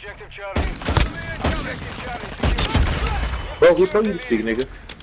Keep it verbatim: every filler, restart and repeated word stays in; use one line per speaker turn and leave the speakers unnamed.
Objective Charlie. Objective Charlie.
Bro, who told you to speak, nigga?